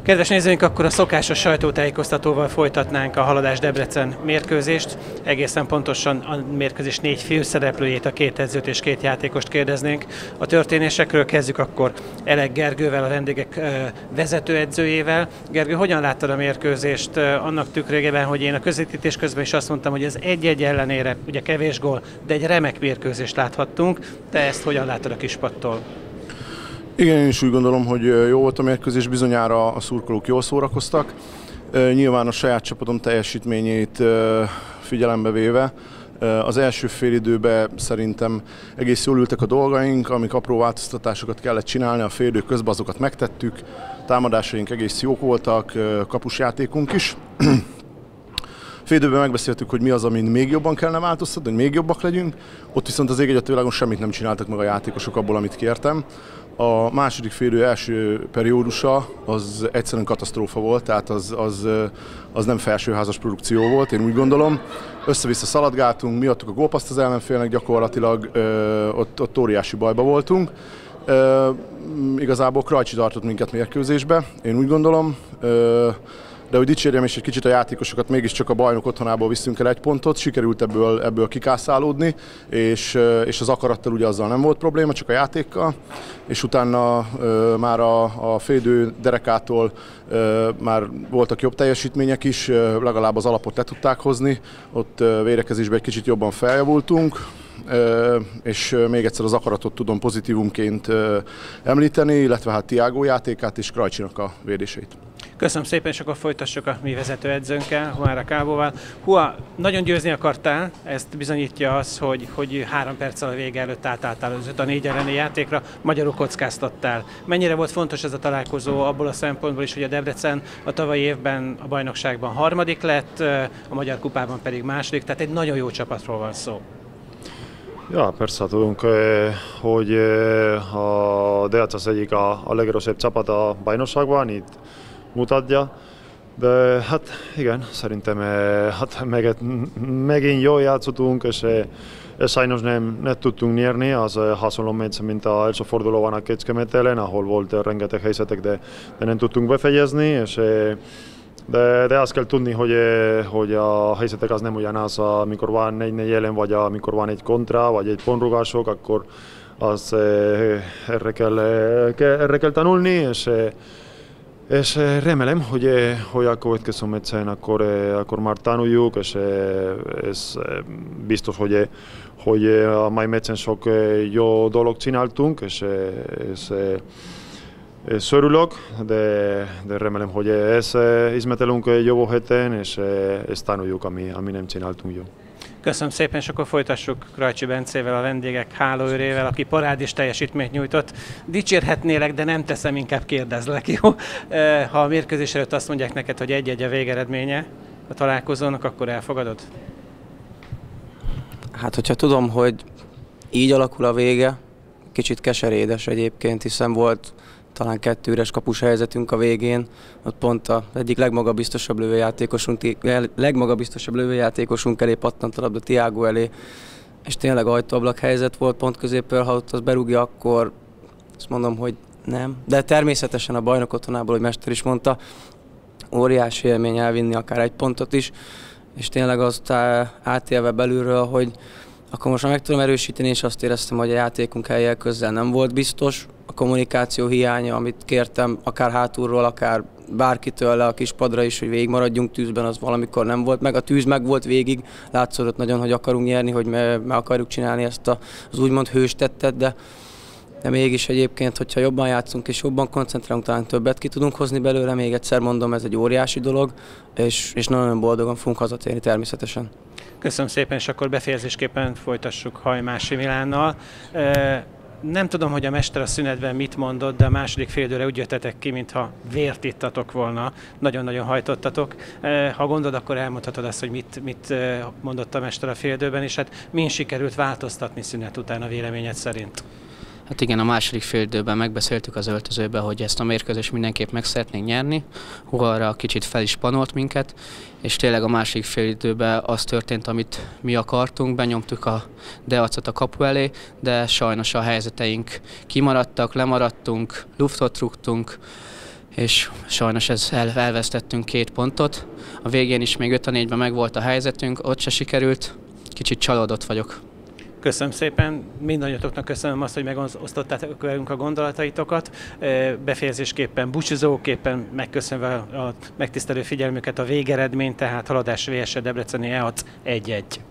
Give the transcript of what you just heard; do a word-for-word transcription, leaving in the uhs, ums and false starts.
Kedves nézőink, akkor a szokásos sajtótájékoztatóval folytatnánk a Haladás Debrecen mérkőzést. Egészen pontosan a mérkőzés négy főszereplőjét, a két edzőt és két játékost kérdeznénk a történésekről. Kezdjük akkor Elek Gergővel, a vendégek vezetőedzőjével. Gergő, hogyan láttad a mérkőzést annak tükrében, hogy én a közvetítés közben is azt mondtam, hogy az egy-egy ellenére, ugye kevés gól, de egy remek mérkőzést láthattunk. Te ezt hogyan láttad a kispadtól? Igen, én is úgy gondolom, hogy jó volt a mérkőzés, bizonyára a szurkolók jól szórakoztak. Nyilván a saját csapatom teljesítményét figyelembe véve. Az első félidőben szerintem egész jól ültek a dolgaink, amik apró változtatásokat kellett csinálni, a félidő közben azokat megtettük. Támadásaink egész jók voltak, kapusjátékunk is. Félidőben megbeszéltük, hogy mi az, amin még jobban kellene változtatni, hogy még jobbak legyünk. Ott viszont az ég egyet világon semmit nem csináltak meg a játékosok abból, amit kértem. A második félidő első periódusa az egyszerűen katasztrófa volt, tehát az, az, az nem felsőházas produkció volt, én úgy gondolom. Össze-vissza szaladgáltunk, mi adtuk a gólpasszt az ellenfélnek, gyakorlatilag ö, ott, ott óriási bajba voltunk. Ö, igazából Krajcsi tartott minket mérkőzésbe, én úgy gondolom. Ö, De hogy dicsérjem is egy kicsit a játékosokat, mégiscsak a bajnok otthonából visszünk el egy pontot, sikerült ebből, ebből kikászálódni, és, és az akarattal ugye azzal nem volt probléma, csak a játékkal, és utána ö, már a, a félidő derekától ö, már voltak jobb teljesítmények is, ö, legalább az alapot le tudták hozni, ott ö, védekezésben egy kicsit jobban feljavultunk, ö, és még egyszer az akaratot tudom pozitívumként ö, említeni, illetve hát Tiago játékát és Krajcsinak a védéseit. Köszönöm szépen, és akkor folytassuk a mi vezetőedzőnkkel, Juan Kábóval. Hua, nagyon győzni akartál, ezt bizonyítja az, hogy, hogy három perccel a vége előtt átálltál az öt a négy elleni játékra, magyarul kockáztattál. Mennyire volt fontos ez a találkozó abból a szempontból is, hogy a Debrecen a tavalyi évben a bajnokságban harmadik lett, a Magyar Kupában pedig második, tehát egy nagyon jó csapatról van szó. Ja, persze tudunk, hogy a Deac az egyik a, a legerősebb csapat a bajnokságban, itt mutatja, de hát igen, szerintem hát meg, megint jól játszottunk, és, és sajnos nem, nem tudtunk nyerni, az hasonló meccs, mint az első fordulóban a Kecskemét ellen, ahol volt rengeteg helyzetek, de, de nem tudtunk befejezni, és de, de azt kell tudni, hogy, hogy a helyzetek az nem ugyanaz, amikor van négy-négy ellen, vagy amikor van egy kontra, vagy egy pontrugások, akkor az erre kell, erre kell tanulni, és És remélem, hogy, hogy a következő meccsen akkor, akkor már tanuljuk, és ez biztos, hogy, hogy a mai meccsen sok jó dolog csináltunk, és, és, és örülök, de, de remélem, hogy ezt ismételünk jövő héten, és ezt tanuljuk, ami, ami nem csináltunk jó. Köszönöm szépen, és akkor folytassuk Krajcsi Bencével, a vendégek hálóőrével, aki parádés teljesítményt nyújtott. Dicsérhetnélek, de nem teszem, inkább kérdezlek, jó? Ha a mérkőzés előtt azt mondják neked, hogy egy-egy a végeredménye a találkozónak, akkor elfogadod? Hát, hogyha tudom, hogy így alakul a vége, kicsit keserédes egyébként, hiszen volt talán kettő üres kapus helyzetünk a végén, ott pont az egyik legmagabiztosabb lövőjátékosunk, legmagabiztosabb lövőjátékosunk elé pattant a labda, Tiago elé, és tényleg ajtóablak helyzet volt pont középről, ha ott az berúgja, akkor azt mondom, hogy nem. De természetesen a bajnok otthonából, hogy Mester is mondta, óriási élmény elvinni akár egy pontot is, és tényleg azt átélve belülről, hogy akkor most már meg tudom erősíteni, és azt éreztem, hogy a játékunk helyjel közel nem volt biztos. A kommunikáció hiánya, amit kértem, akár hátulról, akár bárkitől le a kispadra is, hogy végigmaradjunk tűzben, az valamikor nem volt meg. A tűz meg volt végig, látszódott nagyon, hogy akarunk nyerni, hogy meg akarjuk csinálni ezt az úgymond hőstettet, de, de mégis egyébként, hogyha jobban játszunk és jobban koncentrálunk, talán többet ki tudunk hozni belőle. Még egyszer mondom, ez egy óriási dolog, és, és nagyon boldogan fogunk hazatérni természetesen. Köszönöm szépen, és akkor befejezésképpen folytassuk Hajmási Milánnal. Nem tudom, hogy a Mester a szünetben mit mondott, de a második félidőre úgy jöttetek ki, mintha vért ittatok volna. Nagyon-nagyon hajtottatok. Ha gondolod, akkor elmondhatod azt, hogy mit, mit mondott a Mester a félidőben, és hát min sikerült változtatni szünet után a véleményed szerint? Hát igen, a második félidőben megbeszéltük az öltözőben, hogy ezt a mérkőzést mindenképp meg szeretnénk nyerni. Hugarra kicsit fel is panolt minket, és tényleg a második félidőben az történt, amit mi akartunk, benyomtuk a Deacot a kapu elé, de sajnos a helyzeteink kimaradtak, lemaradtunk, luftot rúgtunk, és sajnos ez el, elvesztettünk két pontot. A végén is még öt a négyben megvolt a helyzetünk, ott se sikerült, kicsit csalódott vagyok. Köszönöm szépen, mindannyiatoknak köszönöm azt, hogy megosztottátok velünk a gondolataitokat. Befejezésképpen, búcsúzóképpen megköszönve a megtisztelő figyelmüket a végeredmény, tehát Haladás vé es Debreceni E hat egy egy.